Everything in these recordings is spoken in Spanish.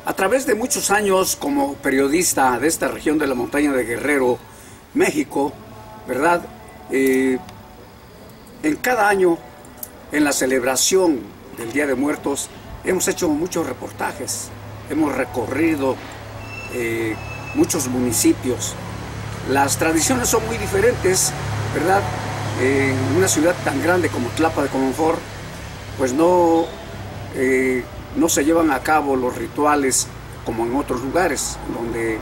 A través de muchos años como periodista de esta región de la montaña de Guerrero, México, ¿verdad? En cada año, en la celebración del Día de Muertos, hemos hecho muchos reportajes, hemos recorrido muchos municipios. Las tradiciones son muy diferentes, ¿verdad? En una ciudad tan grande como Tlapa de Comonfort, pues no se llevan a cabo los rituales como en otros lugares, donde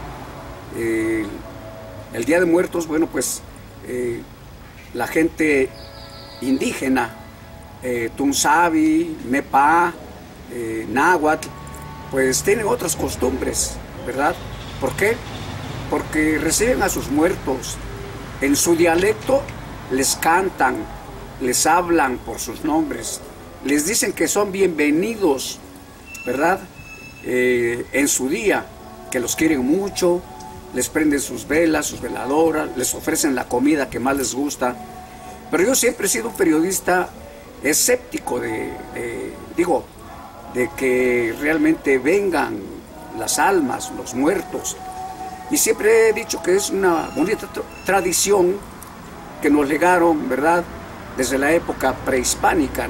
el Día de Muertos, bueno, pues la gente indígena, Tunzavi, Mepa, Náhuatl, pues tienen otras costumbres, ¿verdad? ¿Por qué? Porque reciben a sus muertos. En su dialecto les cantan, les hablan por sus nombres, les dicen que son bienvenidos, ¿verdad? En su día, que los quieren mucho, les prenden sus velas, sus veladoras, les ofrecen la comida que más les gusta. Pero yo siempre he sido un periodista escéptico de que realmente vengan las almas, los muertos. Y siempre he dicho que es una bonita tradición que nos legaron, ¿verdad?, desde la época prehispánica,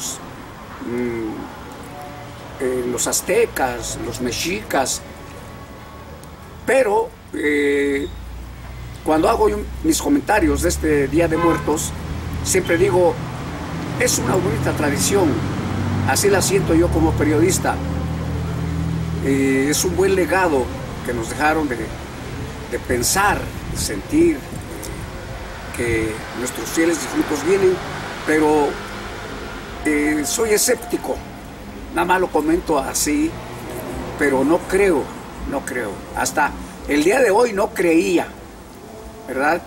los aztecas, los mexicas. Pero cuando hago mis comentarios de este Día de Muertos, siempre digo, es una bonita tradición, así la siento yo como periodista. Es un buen legado que nos dejaron de pensar, de sentir que nuestros fieles difuntos vienen, pero soy escéptico, nada más lo comento así, pero no creo. Hasta el día de hoy no creía, ¿verdad?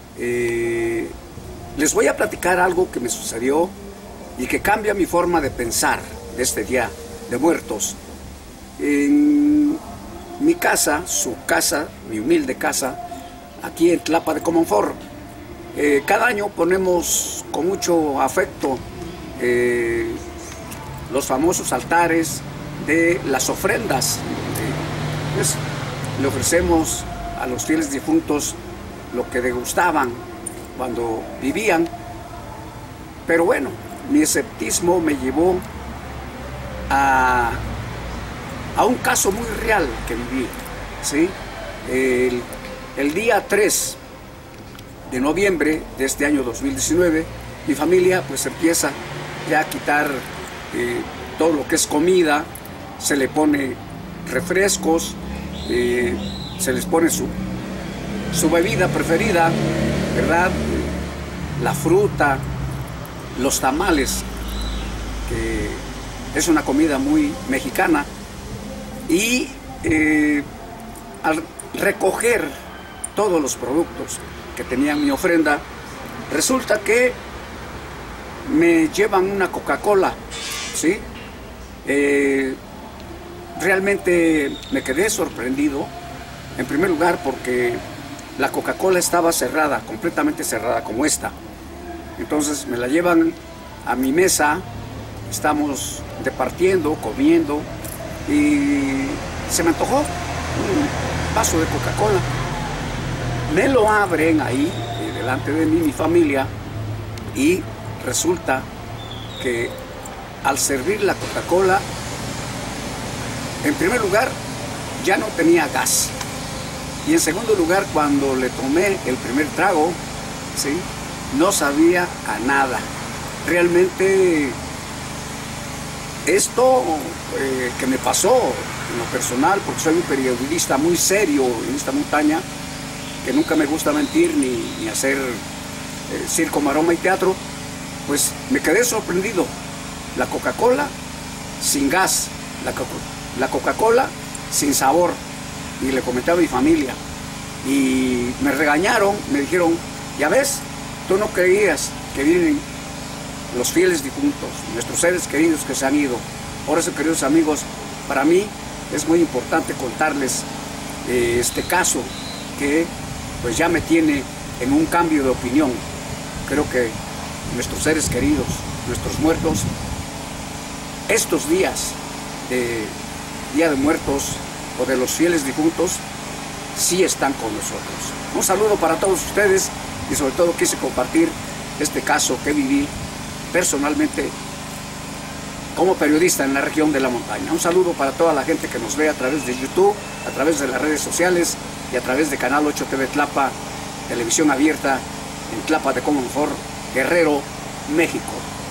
Les voy a platicar algo que me sucedió y que cambia mi forma de pensar de este Día de Muertos. En mi casa, su casa, mi humilde casa, aquí en Tlapa de Comonfort, cada año ponemos con mucho afecto los famosos altares de las ofrendas. Pues, le ofrecemos a los fieles difuntos lo que degustaban cuando vivían. Pero bueno, mi escepticismo me llevó a un caso muy real que viví, ¿sí? El día 3 de noviembre de este año 2019, mi familia pues empieza ya a quitar todo lo que es comida, se le pone refrescos, se les pone su bebida preferida, ¿verdad? La fruta, los tamales, que es una comida muy mexicana. Y al recoger todos los productos que tenía mi ofrenda, resulta que me llevan una Coca-Cola, ¿sí? Realmente me quedé sorprendido, en primer lugar porque la Coca-Cola estaba cerrada, completamente cerrada como esta. Entonces me la llevan a mi mesa, estamos departiendo, comiendo, y se me antojó un vaso de Coca-Cola. Me lo abren ahí, delante de mí, mi familia, y resulta que al servir la Coca-Cola, en primer lugar, ya no tenía gas. Y en segundo lugar, cuando le tomé el primer trago, ¿sí?, no sabía a nada. Realmente esto que me pasó en lo personal, porque soy un periodista muy serio en esta montaña, que nunca me gusta mentir ni hacer circo, maroma y teatro, pues me quedé sorprendido. La Coca-Cola sin gas, la Coca-Cola sin sabor. Y le comenté a mi familia y me regañaron, me dijeron, ya ves, tú no creías que vienen los fieles difuntos, nuestros seres queridos que se han ido. Por eso, queridos amigos, para mí es muy importante contarles este caso que pues ya me tiene en un cambio de opinión. Creo que nuestros seres queridos, nuestros muertos, estos días de Día de Muertos o de los fieles difuntos, sí están con nosotros. Un saludo para todos ustedes y sobre todo quise compartir este caso que viví personalmente como periodista en la región de la montaña. Un saludo para toda la gente que nos ve a través de YouTube, a través de las redes sociales y a través de Canal 8 TV Tlapa, televisión abierta en Tlapa de Comonfort, Guerrero, México.